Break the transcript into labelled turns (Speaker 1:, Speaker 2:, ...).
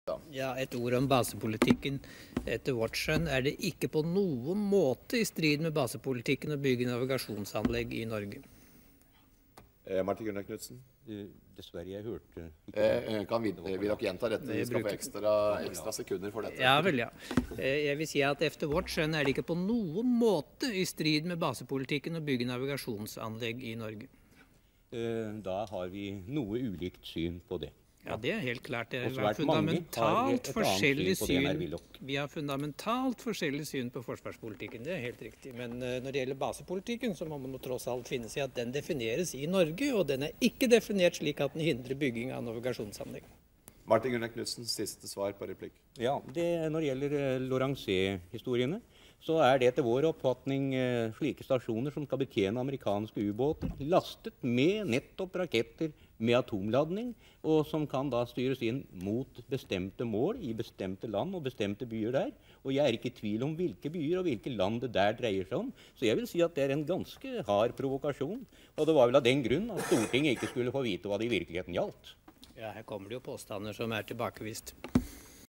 Speaker 1: Ja, et ord om basepolitikken. Etter vårt skjønn det ikke på noen måte i strid med basepolitikken å bygge navigasjonsanlegg i Norge.
Speaker 2: Martin Gunnar Knudsen?
Speaker 3: Dessverre, jeg hørte
Speaker 2: Vil dere gjenta dette? Vi skal få ekstra sekunder for dette.
Speaker 1: Ja vel, ja. Jeg vil si at efter vårt skjønn det ikke på noen måte i strid med basepolitikken å bygge navigasjonsanlegg i Norge.
Speaker 3: Da har vi noe ulikt syn på det.
Speaker 1: Ja, det helt klart. Vi
Speaker 3: Også
Speaker 1: har
Speaker 3: vært mange
Speaker 1: fundamentalt
Speaker 3: har et
Speaker 1: forskjellig
Speaker 3: annet syn på det,
Speaker 1: syn.
Speaker 3: Willoch.
Speaker 1: Vi har fundamentalt forskjellig syn på forsvarspolitikken, det helt riktig. Men når det gjelder basepolitikken, så må man tross alt finne seg at den defineres i Norge, og den ikke definert slik at den hindrer bygging av navigasjonsanlegg.
Speaker 2: Martin Gunnar Knudsen, siste svar på replikk.
Speaker 3: Ja, når det gjelder Loranger-historiene, så det etter vår oppfatning slike stasjoner som skal betjene amerikanske ubåter, lastet med nettopp raketter med atomladning, og som kan da styres inn mot bestemte mål i bestemte land og bestemte byer der. Og jeg ikke i tvil om hvilke byer og hvilke land det der dreier seg om. Så jeg vil si at det en ganske hard provokasjon, og det var vel av den grunn at Stortinget ikke skulle få vite hva det i virkeligheten gjaldt.
Speaker 1: Ja, her kommer det jo påstander som tilbakevist.